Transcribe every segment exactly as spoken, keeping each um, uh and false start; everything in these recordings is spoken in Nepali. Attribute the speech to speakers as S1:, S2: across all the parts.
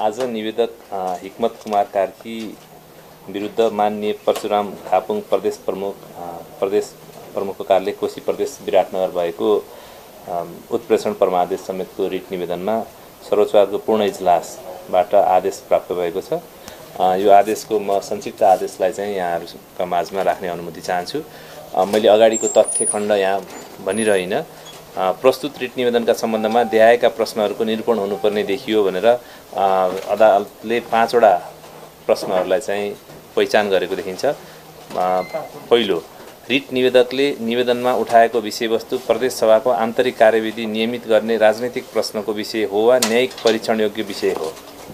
S1: आज निवेदक हिक्मत कुमार कार्की विरुद्ध माननीय परशुराम खापुङ प्रदेश प्रमुख प्रदेश प्रमुखको कार्यालय कोशी प्रदेश विराटनगर भएको उत्प्रेषण परमादेश समेतको रिट निवेदनमा सर्वोच्चको पूर्ण इजलासबाट आदेश प्राप्त भएको छ। यो आदेशको म संक्षिप्त आदेशलाई चाहिँ यहाँहरुका माझमा राख्ने अनुमति चाहन्छु। मैले अगाडिको तथ्य खण्ड यहाँ भनिरहिन प्रस्तुत रिट निवेदनका सम्बन्धमा देखाएका प्रश्नहरूको निरूपण हुनुपर्ने देखियो भनेर अदालतले पाँचवटा प्रश्नहरूलाई चाहिँ पहिचान गरेको देखिन्छ। पहिलो, रिट निवेदकले निवेदनमा उठाएको विषयवस्तु प्रदेश सभाको आन्तरिक कार्यविधि नियमित गर्ने राजनीतिक प्रश्नको विषय हो वा न्यायिक परीक्षण योग्य विषय हो।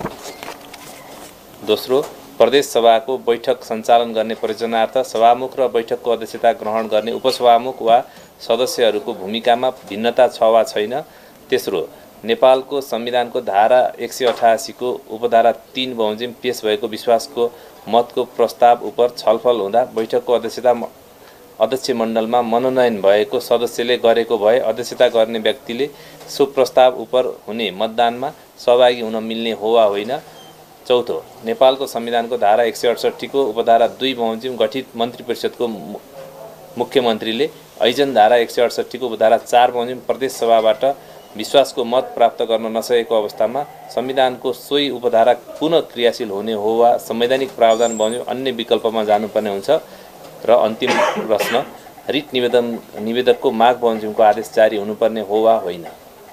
S1: दोस्रो, प्रदेश सभाको बैठक सञ्चालन गर्ने परियोजनार्थ सभामुख र बैठकको अध्यक्षता ग्रहण गर्ने उपसभामुख वा सदस्यहरूको भूमिकामा भिन्नता छ वा छैन। तेस्रो, नेपालको संविधानको धारा एक सय अठासी को उपधारा तीन बमोजिम पेश भएको विश्वासको मतको प्रस्ताव उपर छलफल हुँदा बैठकको अध्यक्षता अध्यक्ष मण्डलमा मनोनयन भएको सदस्यले गरेको भए अध्यक्षता गर्ने व्यक्तिले सो प्रस्ताव उपर हुने मतदानमा सहभागी हुन मिल्ने हो वा होइन। चौथो, नेपालको संविधानको धारा एक सय अडसट्ठी को उपधारा दुई बमोजिम गठित मन्त्री परिषदको मुख्यमन्त्रीले ऐजन धारा एक सय अडसट्ठी को उपधारा चार बमोजिम प्रदेश सभाबाट विश्वासको मत प्राप्त गर्न नसकेको अवस्थामा संविधानको सोही उपधारा पुनः क्रियाशील हुने हो वा संवैधानिक प्रावधान बमोजिम अन्य विकल्पमा जानुपर्ने हुन्छ। र अन्तिम प्रश्न, रिट निवेदन निवेदकको माग बमोजिमको आदेश जारी हुनुपर्ने हो वा होइन।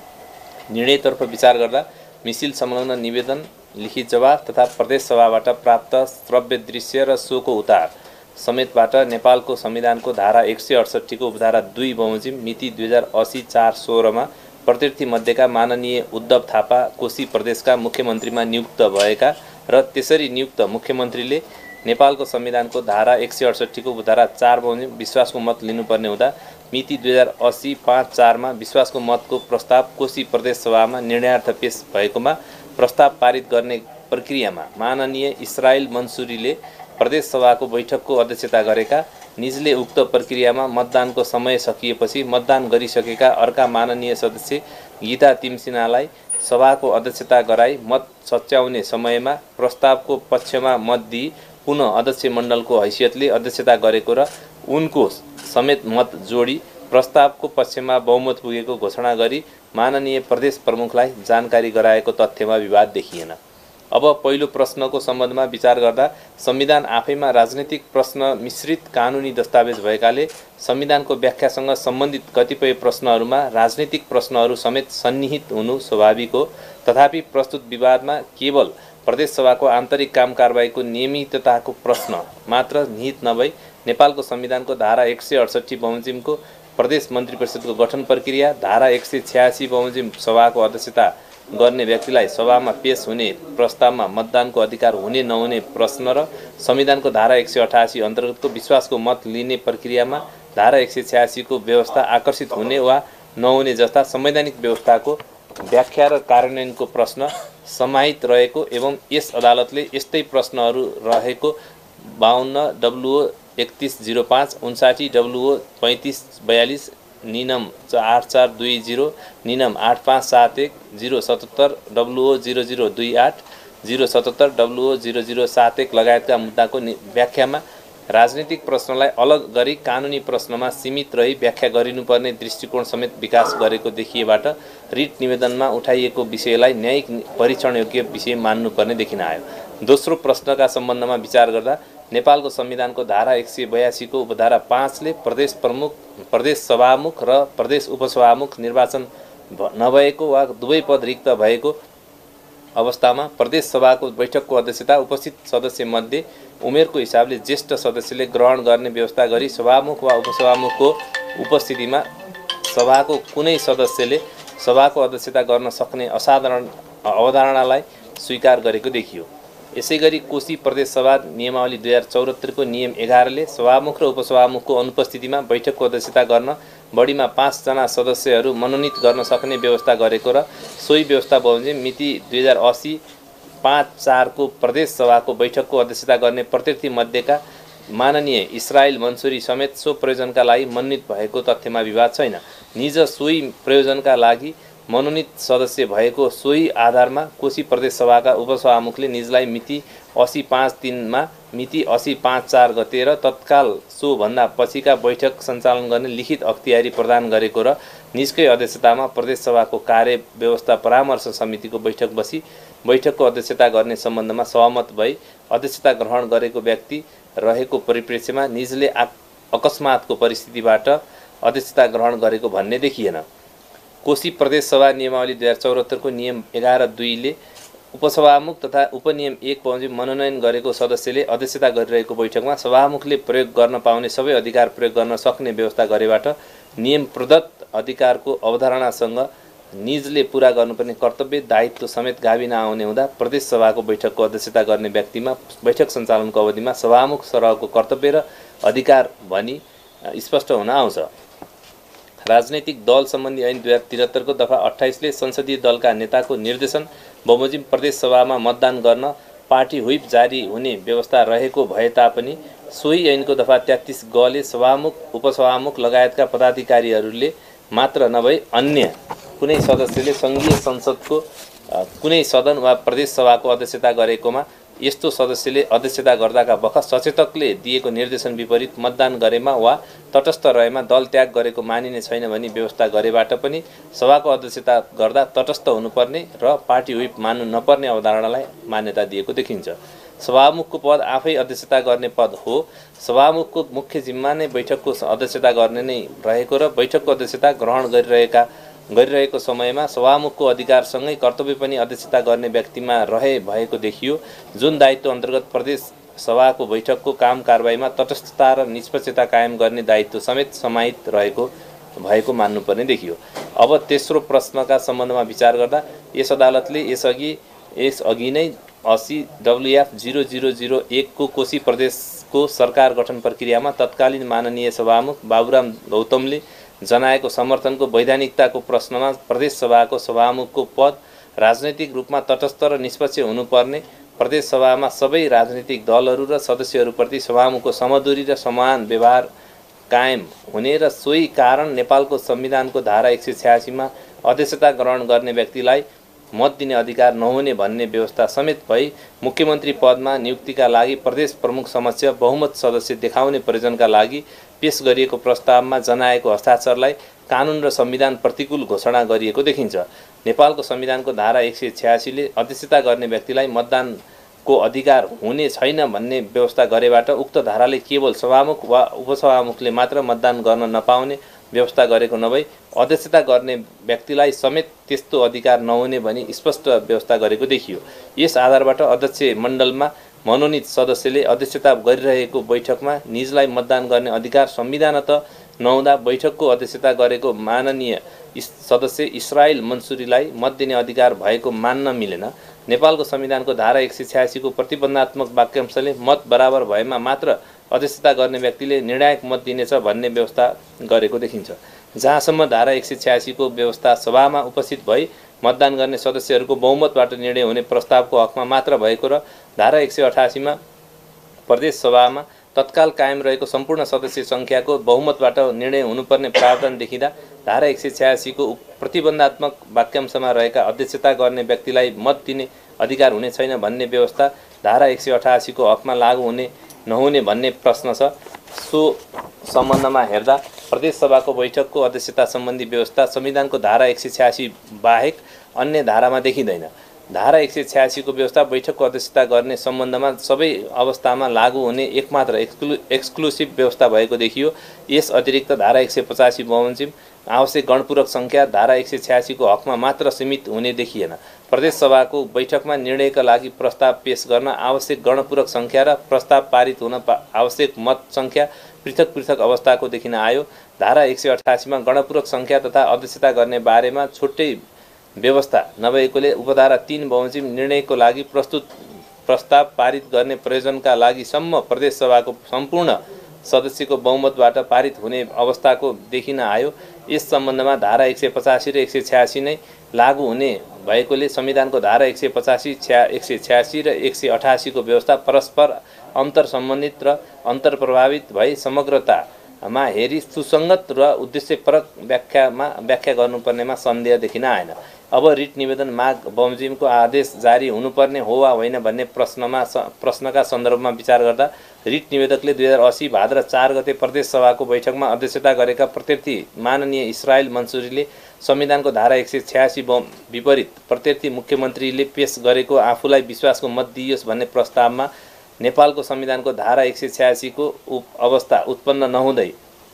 S1: निर्णयतर्फ विचार गर्दा मिसिल संलग्न निवेदन, लिखित जवाफ तथा प्रदेश सभाबाट प्राप्त श्रव्य दृश्य र सोको उतार समेतबाट नेपालको संविधानको धारा एक सय अडसट्ठी को उपधारा दुई बमोजिम मिति दुई हजार असी चार सोह्रमा प्रत्यर्थी मध्येका माननीय उद्धव थापा कोशी प्रदेशका मुख्यमन्त्रीमा नियुक्त भएका र त्यसरी नियुक्त मुख्यमन्त्रीले नेपालको संविधानको धारा एक सय अडसट्ठी को उपधारा चार बमोजिम विश्वासको मत लिनुपर्ने हुँदा मिति दुई हजार असी पाँच चारमा विश्वासको मतको प्रस्ताव कोशी प्रदेश सभामा निर्णयार्थ पेश भएकोमा प्रस्ताव पारित गर्ने प्रक्रियामा माननीय इस्राइल मन्सुरीले प्रदेश सभाको बैठकको अध्यक्षता गरेका, निजले उक्त प्रक्रियामा मतदानको समय सकिएपछि मतदान गरिसकेका अर्का माननीय सदस्य गीता तिमसिनालाई सभाको अध्यक्षता गराई मत सच्याउने समयमा प्रस्तावको पक्षमा मत दिई पुनः अध्यक्ष मण्डलको हैसियतले अध्यक्षता गरेको र उनको समेत मत जोडी प्रस्तावको पक्षमा बहुमत पुगेको घोषणा गरी माननीय प्रदेश प्रमुखलाई जानकारी गराएको तथ्यमा विवाद देखिएन। अब पहिलो प्रश्नको सम्बन्धमा विचार गर्दा संविधान आफैमा राजनीतिक प्रश्न मिश्रित कानुनी दस्तावेज भएकाले संविधानको व्याख्यासँग सम्बन्धित कतिपय प्रश्नहरूमा राजनीतिक प्रश्नहरू समेत सन्निहित हुनु स्वाभाविक हो। तथापि प्रस्तुत विवादमा केवल प्रदेश सभाको आन्तरिक काम कारबाहीको नियमितताको प्रश्न मात्र निहित नभई नेपालको संविधानको धारा एक सय अडसट्ठी बमोजिमको प्रदेश मन्त्री परिषदको गठन प्रक्रिया, धारा एक सय छ्यासी बमोजिम सभाको अध्यक्षता गर्ने व्यक्तिलाई सभामा पेश हुने प्रस्तावमा मतदानको अधिकार हुने नहुने प्रश्न र संविधानको धारा एक सय अठासी अन्तर्गतको विश्वासको मत लिने प्रक्रियामा धारा एक सय छ्यासी को व्यवस्था आकर्षित हुने वा नहुने जस्ता संवैधानिक व्यवस्थाको व्याख्या र कार्यान्वयनको प्रश्न समाहित रहेको एवं यस अदालतले यस्तै प्रश्नहरू रहेको बाहन्न डब्लुओ एकतीस जीरो पाँच उन्साठी डब्लुओ पैंतीस बयालीस निनम आठ चार दुई जीरो निनम आठ पाँच सात एक जीरो सतहत्तर डब्लुओ जीरो जीरो दुई आठ जीरो सतहत्तर डब्लुओ जीरो जीरो सात एक लगायतका मुद्दाको व्याख्यामा राजनीतिक प्रश्नलाई अलग गरी कानुनी प्रश्नमा सीमित रही व्याख्या गरिनुपर्ने दृष्टिकोण समेत विकास गरेको देखिएबाट रिट निवेदनमा उठाइएको विषयलाई न्यायिक परीक्षण योग्य विषय मान्नुपर्ने देखिन आयो। दोस्रो प्रश्नका सम्बन्धमा विचार गर्दा नेपालको संविधानको धारा एक सय बयासी को उपधारा पाँचले प्रदेश प्रमुख, प्रदेश सभामुख र प्रदेश उपसभामुख निर्वाचन नभएको वा दुवै पद रिक्त भएको अवस्थामा प्रदेश सभाको बैठकको अध्यक्षता उपस्थित सदस्य मध्ये उमेरको हिसाबले ज्येष्ठ सदस्यले ग्रहण गर्ने व्यवस्था गरी सभामुख वा उपसभामुखको उपस्थितिमा सभाको कुनै सदस्यले सभाको अध्यक्षता गर्न सक्ने असाधारण अवधारणालाई स्वीकार गरेको देखियो। यसैगरी कोशी प्रदेश सभा नियमावली दुई हजार चौहत्तर को नियम एघारले सभामुख र उपसभामुखको अनुपस्थितिमा बैठकको अध्यक्षता गर्न बढीमा पाँचजना सदस्यहरू मनोनित गर्न सक्ने व्यवस्था गरेको र सोही व्यवस्था बमोजिम मिति दुई हजार असी पाँच चार को प्रदेश सभाको बैठकको अध्यक्षता गर्ने प्रत्यर्थी मध्येका माननीय इस्राइल मन्सुरी समेत सो प्रयोजनका लागि मनोनित भएको तथ्यमा विवाद छैन। निज सोही प्रयोजनका लागि मनोनित सदस्य भएको सोही आधारमा कोशी प्रदेश सभाका उपसभामुखले निजलाई मिति असी पाँच तिनमा मिति असी पाँच चार गते र तत्काल सोभन्दा पछिका बैठक सञ्चालन गर्ने लिखित अख्तियारी प्रदान गरेको र निजकै अध्यक्षतामा प्रदेश सभाको कार्य व्यवस्था परामर्श समितिको बैठक बसी बैठकको अध्यक्षता गर्ने सम्बन्धमा सहमत भई अध्यक्षता ग्रहण गरेको व्यक्ति रहेको परिप्रेक्ष्यमा निजले अकस्मातको परिस्थितिबाट अध्यक्षता ग्रहण गरेको भन्ने देखिएन। कोशी प्रदेश सभा नियमावली दुई हजार चौहत्तरको नियम एघार दुईले उपसभामुख तथा उपनियम एक बमोजिम मनोनयन गरेको सदस्यले अध्यक्षता गरिरहेको बैठकमा सभामुखले प्रयोग गर्न पाउने सबै अधिकार प्रयोग गर्न सक्ने व्यवस्था गरेबाट नियम प्रदत्त अधिकारको अवधारणासँग निजले पूरा गर्नुपर्ने कर्तव्य दायित्व समेत गाभि नआउने हुँदा प्रदेश सभाको बैठकको अध्यक्षता गर्ने व्यक्तिमा बैठक सञ्चालनको अवधिमा सभामुख सरहको कर्तव्य र अधिकार भनी स्पष्ट हुन आउँछ। राजनैतिक दल सम्बन्धी ऐन दुई हजार त्रिहत्तरको दफा अट्ठाइसले संसदीय दलका नेताको निर्देशन बमोजिम प्रदेश सभामा मतदान गर्न पार्टी व्हिप जारी हुने व्यवस्था रहेको भए तापनि सोही ऐनको दफा तेत्तीस गले सभामुख उपसभामुख लगायतका पदाधिकारीहरूले मात्र नभई अन्य कुनै सदस्यले सङ्घीय संसदको कुनै सदन वा प्रदेश सभाको अध्यक्षता गरेकोमा यस्तो सदस्यले अध्यक्षता गर्दाका बखत सचेतकले दिएको निर्देशन विपरीत मतदान गरेमा वा तटस्थ रहेमा दल त्याग गरेको मानिने छैन भनी व्यवस्था गरेबाट पनि सभाको अध्यक्षता गर्दा तटस्थ हुनुपर्ने र पार्टी व्हिप मान्नु नपर्ने अवधारणालाई मान्यता दिएको देखिन्छ। सभामुखको पद आफै अध्यक्षता गर्ने पद हो। सभामुखको मुख्य जिम्मा नै बैठकको अध्यक्षता गर्ने नै रहेको र बैठकको अध्यक्षता ग्रहण गरिरहेका गरिरहेको समयमा सभामुखको अधिकारसँगै कर्तव्य पनि अध्यक्षता गर्ने व्यक्तिमा रहे भएको देखियो, जुन दायित्व अन्तर्गत प्रदेश सभाको बैठकको काम कारबाहीमा तटस्थता र निष्पक्षता कायम गर्ने दायित्व समेत समाहित रहेको भएको मान्नुपर्ने देखियो। अब तेस्रो प्रश्नका सम्बन्धमा विचार गर्दा यस अदालतले यसअघि यसअघि नै असी डब्लुएफ जिरो जिरो जिरो एकको कोशी प्रदेशको सरकार गठन प्रक्रियामा तत्कालीन माननीय सभामुख बाबुराम गौतमले जनाएको समर्थनको वैधानिकताको प्रश्नमा प्रदेश सभाको सभामुखको पद राजनैतिक रूपमा तटस्थ र निष्पक्ष हुनुपर्ने, प्रदेश सभामा सबै राजनीतिक दलहरू र सदस्यहरूप्रति सभामुखको समदूरी र समान व्यवहार कायम हुने र सोही कारण नेपालको संविधानको धारा एक सय छ्यासीमा अध्यक्षता ग्रहण गर्ने व्यक्तिलाई मत दिने अधिकार नहुने भन्ने व्यवस्था समेत भई मुख्यमन्त्री पदमा नियुक्तिका लागि प्रदेश प्रमुख समक्ष बहुमत सदस्य देखाउने प्रयोजनका लागि पेश गरिएको प्रस्तावमा जनाएको हस्ताक्षरलाई कानुन र संविधान प्रतिकूल घोषणा गरिएको देखिन्छ। नेपालको संविधानको धारा एक सय छ्यासीले अध्यक्षता गर्ने व्यक्तिलाई मतदानको अधिकार हुने छैन भन्ने व्यवस्था गरेबाट उक्त धाराले केवल सभामुख वा उपसभामुखले मात्र मतदान गर्न नपाउने व्यवस्था गरेको नभई अध्यक्षता गर्ने व्यक्तिलाई समेत त्यस्तो अधिकार नहुने भनी स्पष्ट व्यवस्था गरेको देखियो। यस आधारबाट अध्यक्ष मण्डलमा मनोनित सदस्यले अध्यक्षता गरिरहेको बैठकमा निजलाई मतदान गर्ने अधिकार संविधानत नहुँदा बैठकको अध्यक्षता गरेको माननीय सदस्य इस्राइल मन्सुरीलाई मत दिने अधिकार भएको मान्न मिलेन। नेपालको संविधानको धारा एक सय छ्यासीको प्रतिबन्धात्मक वाक्यांशले मत बराबर भएमा मात्र अध्यक्षता गर्ने व्यक्तिले निर्णायक मत दिनेछ भन्ने व्यवस्था गरेको देखिन्छ। जहाँसम्म धारा एक सय छ्यासीको व्यवस्था सभामा उपस्थित भई मतदान गर्ने सदस्यहरूको बहुमतबाट निर्णय हुने प्रस्तावको हकमा मात्र भएको र धारा एक सय अठासीमा प्रदेश सभामा तत्काल कायम रहेको सम्पूर्ण सदस्य सङ्ख्याको बहुमतबाट निर्णय हुनुपर्ने प्रावधान देखिँदा धारा एक सय छ्यासीको प्रतिबन्धात्मक वाक्यांशमा रहेका अध्यक्षता गर्ने व्यक्तिलाई मत दिने अधिकार हुने छैन भन्ने व्यवस्था धारा एक सय अठासीको हकमा लागू हुने नहुने भन्ने प्रश्न छ। सो सम्बन्धमा हेर्दा प्रदेश सभाको बैठकको अध्यक्षता सम्बन्धी व्यवस्था संविधानको धारा एक सय छ्यासी बाहेक अन्य धारामा देखिँदैन। धारा एक सय छ्यासीको व्यवस्था बैठकको अध्यक्षता गर्ने सम्बन्धमा सबै अवस्थामा लागू हुने एकमात्र एक्सक्लु एक्सक्लुसिभ व्यवस्था भएको देखियो। यस अतिरिक्त धारा एक सय पचासी बमोजिम आवश्यक गणपूरक सङ्ख्या धारा एक सय छ्यासीको हकमा मात्र सीमित हुने देखिएन। प्रदेश सभाको बैठकमा निर्णयका लागि प्रस्ताव पेश गर्न आवश्यक गणपूरक सङ्ख्या र प्रस्ताव पारित हुन आवश्यक मत सङ्ख्या पृथक पृथक अवस्थाको देखिन आयो। धारा एक सय अठासीमा गणपूरक सङ्ख्या तथा अध्यक्षता गर्ने बारेमा छुट्टै व्यवस्था नभएकोले उपधारा तीन बमोजिम निर्णयको लागि प्रस्तुत प्रस्ताव पारित गर्ने प्रयोजनका लागि सम्म प्रदेश सभाको सम्पूर्ण सदस्यको बहुमतबाट पारित हुने अवस्थाको देखिन आयो। यस सम्बन्धमा धारा एक सय पचासी र एक सय छ्यासी नै लागू हुने भएकोले संविधानको धारा एक सय पचासी छ्या एक सय छ्यासी र एक सय अठासीको व्यवस्था परस्पर अन्तर सम्बन्धित र अन्तर प्रभावित भई समग्रता मा हेरी सुसङ्गत र उद्देश्यपरक व्याख्यामा व्याख्या गर्नुपर्नेमा सन्देह देखिन आएन। अब रिट निवेदन माग बमोजिमको आदेश जारी हुनुपर्ने हो वा होइन भन्ने प्रश्नमा प्रश्नका सन्दर्भमा विचार गर्दा रिट निवेदकले दुई हजार असी भाद्र चार गते प्रदेश सभाको बैठकमा अध्यक्षता गरेका प्रत्यर्थी माननीय इस्रायल मन्सुरीले संविधानको धारा एक सय छ्यासी विपरीत प्रत्यर्थी मुख्यमन्त्रीले पेश गरेको आफूलाई विश्वासको मत दिइयोस् भन्ने प्रस्तावमा नेपालको संविधानको धारा एक सय छ्यासीको अवस्था उत्पन्न नहुँदै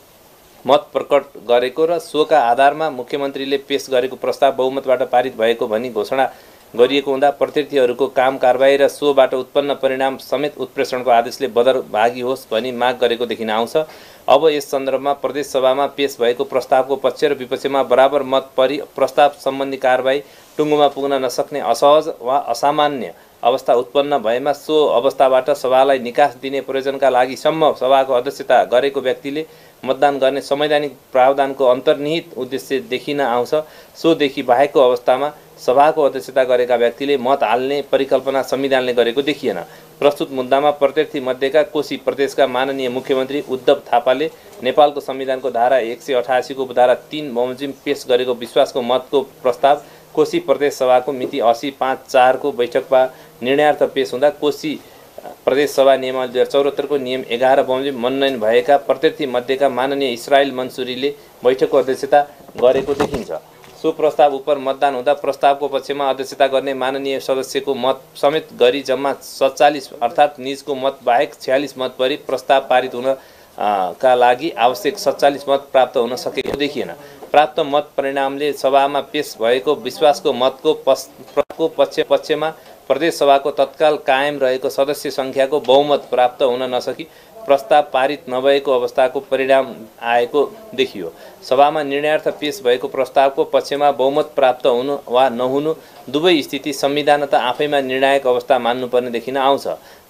S1: मत प्रकट गरेको र सोका आधारमा मुख्यमन्त्रीले पेश गरेको प्रस्ताव बहुमतबाट पारित भएको भनी घोषणा गरिएको हुँदा प्रत्यर्थीहरूको काम कारबाही र सोबाट उत्पन्न परिणाम समेत उत्प्रेषणको आदेशले बदरभागी होस् भनी माग गरेको देखिन आउँछ। अब यस सन्दर्भमा प्रदेश सभामा पेश भएको प्रस्तावको पक्ष र विपक्षमा बराबर मत परि प्रस्ताव सम्बन्धी कारबाही टुङ्गोमा पुग्न नसक्ने असहज वा असामान्य अवस्था उत्पन्न भएमा सो अवस्थाबाट सभालाई निकास दिने प्रयोजनका लागि सम्म सभाको अध्यक्षता गरेको व्यक्तिले मतदान गर्ने संवैधानिक प्रावधानको अन्तर्निहित उद्देश्य देखिन आउँछ। सोदेखि बाहेकको अवस्थामा सभाको अध्यक्षता गरेका व्यक्तिले मत हाल्ने परिकल्पना संविधानले गरेको देखिएन। प्रस्तुत मुद्दामा प्रत्यर्थी मध्येका कोशी प्रदेशका माननीय मुख्यमन्त्री उद्धव थापाले नेपालको संविधानको धारा एक सय अठासीको धारा तीन बमोजिम पेश गरेको विश्वासको मतको प्रस्ताव कोशी प्रदेश सभाको मिति असी पाँच चारको बैठकमा निर्णयार्थ पेश हुँदा कोशी प्रदेश सभा नियमावली दुई हजार चौहत्तरको नियम एघार बमोजिम मनोनयन भएका प्रत्यर्थी मध्येका माननीय इस्रायल मन्सुरीले बैठकको अध्यक्षता गरेको देखिन्छ। सो प्रस्ताव उप मतदान हुँदा प्रस्तावको पक्षमा अध्यक्षता गर्ने माननीय सदस्यको मत समेत गरी जम्मा सत्तालिस अर्थात् निजको मत बाहेक छ्यालिस मत परि प्रस्ताव पारित हुन का लागि आवश्यक सत्तालिस मत प्राप्त हुन सकेको देखिएन। प्राप्त मत परिणामले सभामा पेश भएको विश्वासको मतको पक्षको पक्ष पक्षमा प्रदेश सभाको तत्काल कायम रहेको सदस्य सङ्ख्याको बहुमत प्राप्त हुन नसकी प्रस्ताव पारित नभएको अवस्थाको परिणाम आएको देखियो। सभामा निर्णयार्थ पेश भएको प्रस्तावको पक्षमा बहुमत प्राप्त हुनु वा नहुनु दुवै स्थिति संविधानत आफैमा निर्णायक अवस्था मान्नुपर्ने देखिन आउँछ।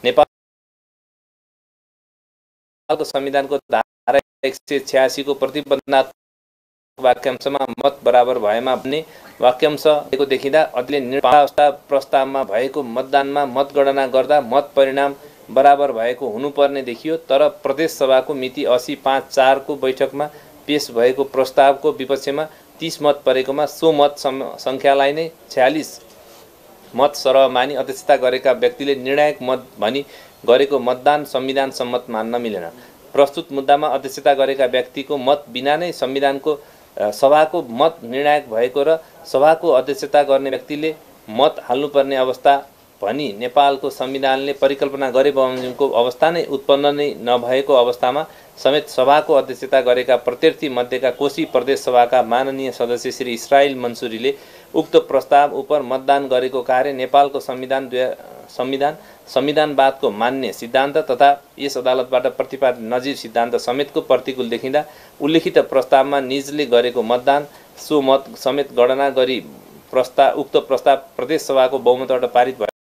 S1: नेपालको संविधानको धारा एक सय छ्यासीको प्रतिबन्धात्मक वाक्यांशमा मत बराबर भएमा भन्ने वाक्यांशको देखिँदा अध्ययनले निर्णय प्रस्तावमा भएको मतदानमा मतगणना गर्दा मत परिणाम बराबर भएको हुनुपर्ने देखियो। तर प्रदेश सभाको मिति असी पाँच चारको बैठकमा पेश भएको प्रस्तावको विपक्षमा तीस मत परेकोमा सो मत सङ्ख्यालाई नै छ्यालिस मत सरह मानी अध्यक्षता गरेका व्यक्तिले निर्णायक मत भनी गरेको मतदान संविधान सम्मत मान्न मिलेन। प्रस्तुत मुद्दामा अध्यक्षता गरेका व्यक्तिको मत बिना नै संविधानको सभाको मत निर्णायक भएको र सभाको अध्यक्षता गर्ने व्यक्तिले मत हाल्नुपर्ने अवस्था भनी नेपालको संविधानले परिकल्पना गरे बमोजिमको अवस्था नै उत्पन्न नै नभएको अवस्थामा समेत सभाको अध्यक्षता गरेका प्रत्यर्थी मध्येका कोशी प्रदेश सभाका माननीय सदस्य श्री इस्रायल मन्सुरीले उक्त प्रस्ताव उप मतदान गरेको कार्य नेपालको संविधान संविधान संविधानवादको मान्य सिद्धान्त तथा यस अदालतबाट प्रतिपादित नजिर सिद्धान्त समेतको प्रतिकूल देखिँदा उल्लेखित प्रस्तावमा निजले गरेको मतदान सो मत समेत गणना गरी प्रस्ताव उक्त प्रस्ताव प्रदेश सभाको बहुमतबाट पारित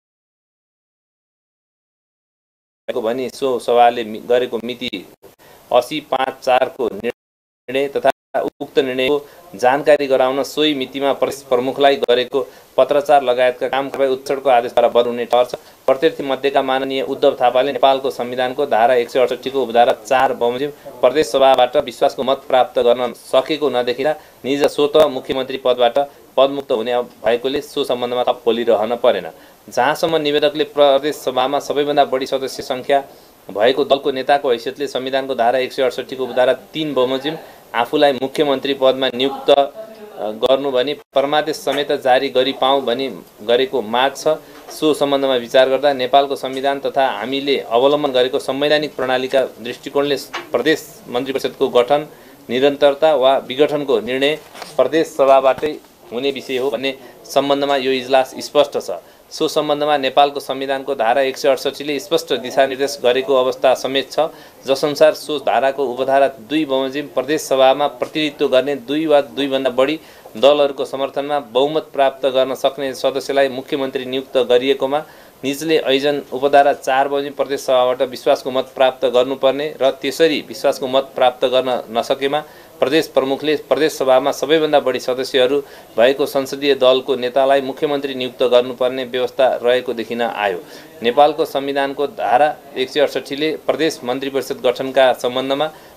S1: भएको भनी सो सभाले गरेको मिति असी पाँच चारको निर्णय तथा उक्त निर्णयको जानकारी गराउन सोही मितिमा प्रदेश प्रमुखलाई गरेको पत्रचार लगायतका काम कारबाही उत्सर्गको आदेशद्वारा बन्द हुने टर्छ। प्रत्यर्थी मध्येका माननीय उद्धव थापाले नेपालको संविधानको धारा एक सय अडसट्ठीको उपधारा चार बमोजिम प्रदेश सभाबाट विश्वासको मत प्राप्त गर्न सकेको नदेखिँदा निज स्वत मुख्यमन्त्री पदबाट पदमुक्त हुने भएकोले सो सम्बन्धमा थप बोलिरहन परेन। जहाँसम्म निवेदकले प्रदेश सभामा सबैभन्दा बढी सदस्य सङ्ख्या भएको दलको नेताको हैसियतले संविधानको धारा एक सय अडसट्ठीको उपधारा तीन बमोजिम आफूलाई मुख्यमन्त्री पदमा नियुक्त गर्नु भनी परमादेश समेत जारी गरी पाऊँ भनी गरेको माग छ। सो सम्बन्धमा विचार गर्दा नेपालको संविधान तथा हामीले अवलम्बन गरेको संवैधानिक प्रणालीका दृष्टिकोणले प्रदेश मन्त्री परिषदको गठन निरन्तरता वा विघटनको निर्णय प्रदेश सभाबाटै हुने विषय हो भन्ने सम्बन्धमा यो इजलास स्पष्ट छ। सो सम्बन्धमा नेपालको संविधानको धारा एक सय अडसट्ठीले स्पष्ट दिशानिर्देश गरेको अवस्था समेत छ, जसअनुसार सो धाराको उपधारा दुई बमोजिम प्रदेश सभामा प्रतिनिधित्व गर्ने दुई वा दुईभन्दा बढी दलहरूको समर्थनमा बहुमत प्राप्त गर्न सक्ने सदस्यलाई मुख्यमन्त्री नियुक्त गरिएकोमा निजले ऐजन उपधारा चार बमोजिम प्रदेश सभाबाट विश्वासको मत प्राप्त गर्नुपर्ने र त्यसरी विश्वासको मत प्राप्त गर्न नसकेमा प्रदेश प्रमुखले प्रदेश सभामा सबैभन्दा बढी सदस्यहरू भएको संसदीय दलको नेतालाई मुख्यमन्त्री नियुक्त गर्नुपर्ने व्यवस्था रहेको देखिन आयो। नेपालको संविधानको धारा एक सय अडसट्ठीले प्रदेश मन्त्री परिषद गठनका सम्बन्धमा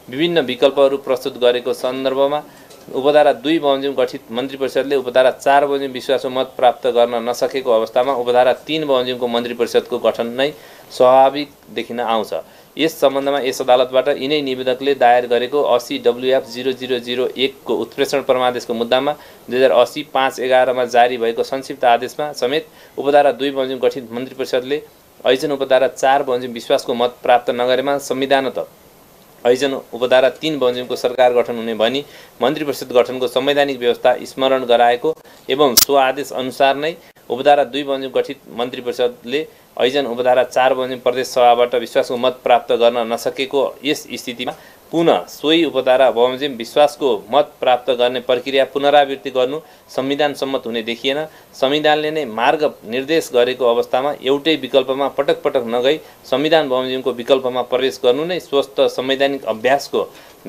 S1: विभिन्न विकल्पहरू प्रस्तुत गरेको सन्दर्भमा उपधारा दुई बमोजिम गठित मन्त्री परिषदले उपधारा चार बमोजिम विश्वासको मत प्राप्त गर्न नसकेको अवस्थामा उपधारा तीन बमोजिमको मन्त्री परिषदको गठन नै स्वाभाविक देखिन आउँछ। यस सम्बन्धमा यस अदालतबाट यिनै निवेदकले दायर गरेको अस्सी डब्लुएफ जिरो जिरो जिरो एकको उत्प्रेषण परमादेशको मुद्दामा दुई हजार अस्सी पाँच एघारमा जारी भएको संक्षिप्त आदेशमा समेत उपधारा दुई बमोजिम गठित मन्त्री परिषदले ऐजन उपधारा चार बमोजिम विश्वासको मत प्राप्त नगरेमा संविधानत ऐजन उपधारा तीन बमोजिमको सरकार गठन हुने भनी मन्त्री परिषद गठनको संवैधानिक व्यवस्था स्मरण गराएको एवं सो आदेश अनुसार नै उपधारा दुई बमोजिम गठित मन्त्री परिषदले ऐजन उपधारा चार बमोजिम प्रदेश सभाबाट विश्वासको मत प्राप्त गर्न नसकेको यस स्थितिमा पुनः सोही उपधारा बमोजिम विश्वासको मत प्राप्त गर्ने प्रक्रिया पुनरावृत्ति गर्नु संविधान सम्मत हुने देखिएन। संविधानले नै मार्ग निर्देश गरेको अवस्थामा एउटै विकल्पमा पटक पटक नगई संविधान बमोजिमको विकल्पमा प्रवेश गर्नु नै स्वस्थ संवैधानिक अभ्यासको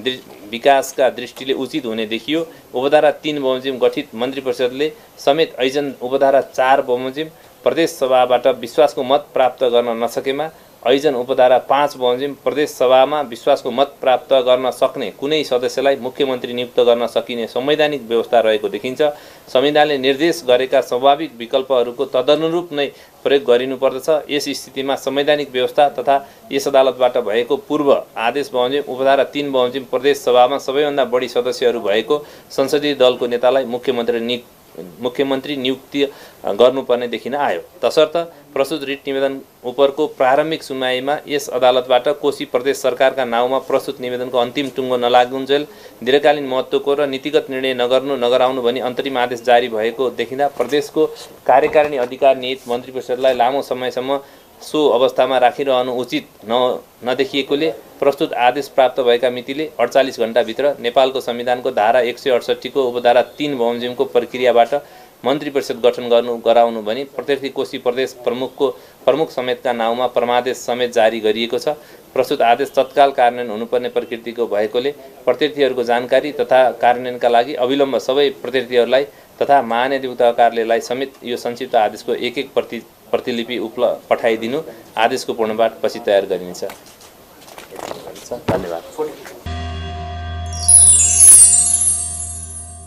S1: विकासका दृष्टिले उचित हुने देखियो। उपधारा तीन बमोजिम गठित मन्त्री परिषदले समेत ऐजन उपधारा चार बमोजिम प्रदेश सभाबाट विश्वासको मत प्राप्त गर्न नसकेमा ऐजन उपधारा पाँच बमोजिम प्रदेश सभामा विश्वासको मत प्राप्त गर्न सक्ने कुनै सदस्यलाई मुख्यमन्त्री नियुक्त गर्न सकिने संवैधानिक व्यवस्था रहेको देखिन्छ। संविधानले निर्देश गरेका स्वाभाविक विकल्पहरूको तदनुरूप नै प्रयोग गरिनुपर्दछ। यस स्थितिमा संवैधानिक व्यवस्था तथा यस अदालतबाट भएको पूर्व आदेश बमोजिम उपधारा तीन बमोजिम प्रदेश सभामा सबैभन्दा बढी सदस्यहरू भएको संसदीय दलको नेतालाई मुख्यमन्त्री नियुक्त मुख्यमन्त्री नियुक्ति गर्नुपर्ने देखिन आयो। तसर्थ प्रस्तुत रिट निवेदन उपरको प्रारम्भिक सुनवाईमा यस अदालतबाट कोशी प्रदेश सरकारका नाउँमा प्रस्तुत निवेदनको अन्तिम टुङ्गो नलागुन्जेल दीर्घकालीन महत्त्वको र नीतिगत निर्णय नगर्नु नगराउनु भनी अन्तरिम आदेश जारी भएको देखिँदा प्रदेशको कार्यकारिणी अधिकार निहित मन्त्री परिषदलाई लामो समयसम्म सो अवस्थामा राखिरहनु उचित न नदेखिएकोले प्रस्तुत आदेश प्राप्त भएका मितिले अडचालीस घण्टाभित्र नेपालको संविधानको धारा एक सय अडसट्ठीको उपधारा तीन बमोजिमको प्रक्रियाबाट मन्त्री परिषद गठन गर्नु गराउनु भनी प्रत्यर्थी कोशी प्रदेश प्रमुखको प्रमुख समेतका नाउँमा परमादेश समेत जारी गरिएको छ। प्रस्तुत आदेश तत्काल कार्यान्वयन हुनुपर्ने प्रकृतिको भएकोले प्रत्यर्थीहरूको जानकारी तथा कार्यान्वयनका लागि अविलम्ब सबै प्रत्यर्थीहरूलाई तथा महाधिवक्ता कार्यालयलाई समेत यो संक्षिप्त आदेशको एक एक प्रति प्रतिलिपि उपलब्ध पठाइदिनु आदेशको पूर्णपाठ पछि तयार गरिनेछ। धन्यवाद।